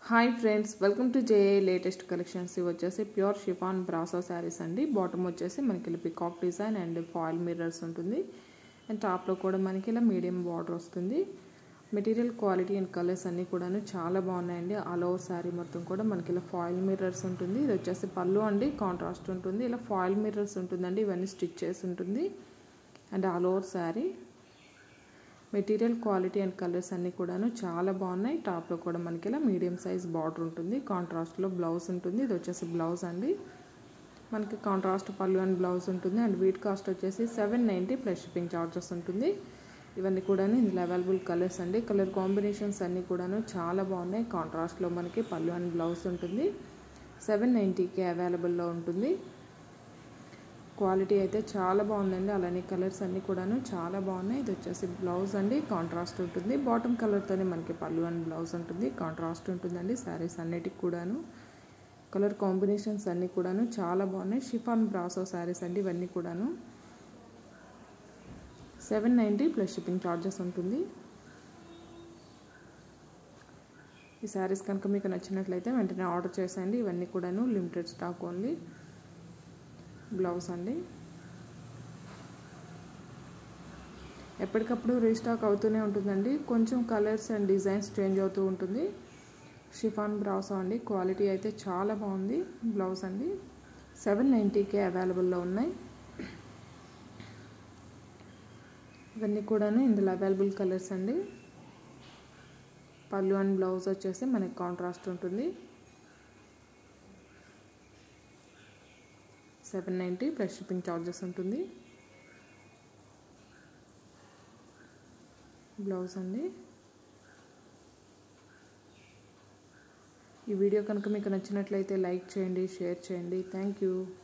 Hi friends, welcome to JA latest collections. ఇవి వచ్చేసి pure chiffon brasso saris అండి. Bottom వచ్చేసి మనకి ఇలా peacock design and foil mirrors ఉంటుంది. అండ్ టాప్లో కూడా మనకి ఇలా మీడియం బార్డర్ వస్తుంది. మెటీరియల్ క్వాలిటీ అండ్ కలర్స్ అన్నీ కూడాను చాలా బాగున్నాయండి. ఆల్ ఓవర్ శారీ మొత్తం కూడా మనకి ఇలా ఫాయిల్ మిర్రర్స్ ఉంటుంది. ఇది వచ్చేసి పళ్ళు అండి, కాంట్రాస్ట్ ఉంటుంది. ఇలా ఫాయిల్ మిర్రర్స్ ఉంటుందండి, ఇవన్నీ స్టిచ్ చేసి ఉంటుంది. And all over sari material quality and colours అన్నీ కూడాను చాలా బాగున్నాయి. టాప్లో కూడా మనకి ఇలా మీడియం సైజ్ బార్డర్ ఉంటుంది. కాంట్రాస్ట్లో బ్లౌజ్ ఉంటుంది. ఇది వచ్చేసి బ్లౌజ్ అండి, మనకి కాంట్రాస్ట్ పళ్ళు అండ్ బ్లౌజ్ ఉంటుంది. అండ్ వీట్ కాస్ట్ వచ్చేసి $790 ప్లస్ షిప్పింగ్ ఛార్జెస్ ఉంటుంది. ఇవన్నీ కూడాను ఇందులో అవైలబుల్ కలర్స్ అండి. కలర్ కాంబినేషన్స్ అన్నీ కూడాను చాలా బాగున్నాయి. కాంట్రాస్ట్లో మనకి పళ్ళు అండ్ బ్లౌజ్ ఉంటుంది. $790కి అవైలబుల్లో ఉంటుంది. క్వాలిటీ అయితే చాలా బాగుందండి. అలానే కలర్స్ అన్నీ కూడాను చాలా బాగున్నాయి. ఇది వచ్చేసి బ్లౌజ్ అండి, కాంట్రాస్ట్ ఉంటుంది. బాటమ్ కలర్తోనే మనకి పళ్ళు అండ్ బ్లౌజ్ ఉంటుంది. కాంట్రాస్ట్ ఉంటుందండి శారీస్ అన్నిటికి కూడాను. కలర్ కాంబినేషన్స్ అన్నీ కూడాను చాలా బాగున్నాయి. షిఫాన్ బ్రాసో శారీస్ అండి ఇవన్నీ కూడాను. $790 ప్లస్ షిప్పింగ్ ఛార్జెస్ ఉంటుంది. ఈ శారీస్ కనుక మీకు నచ్చినట్లయితే వెంటనే ఆర్డర్ చేసేయండి. ఇవన్నీ కూడాను లిమిటెడ్ స్టాక్ ఓన్లీ. బ్లౌజ్ అండి, ఎప్పటికప్పుడు రీస్టాక్ అవుతూనే ఉంటుందండి. కొంచెం కలర్స్ అండ్ డిజైన్స్ చేంజ్ అవుతూ ఉంటుంది. షిఫాన్ బ్రాసో అండి, క్వాలిటీ అయితే చాలా బాగుంది. బ్లౌజ్ అండి, $790కే అవైలబుల్లో ఉన్నాయి. ఇవన్నీ కూడాను ఇందులో అవైలబుల్ కలర్స్ అండి. పళ్ళు అండ్ బ్లౌజ్ వచ్చేసి మనకి కాంట్రాస్ట్ ఉంటుంది. $790 ప్లస్ షిప్పింగ్ ఛార్జెస్ ఉంటుంది. బ్లౌజ్ అండి. ఈ వీడియో కనుక మీకు నచ్చినట్లయితే లైక్ చేయండి, షేర్ చేయండి. Thank you.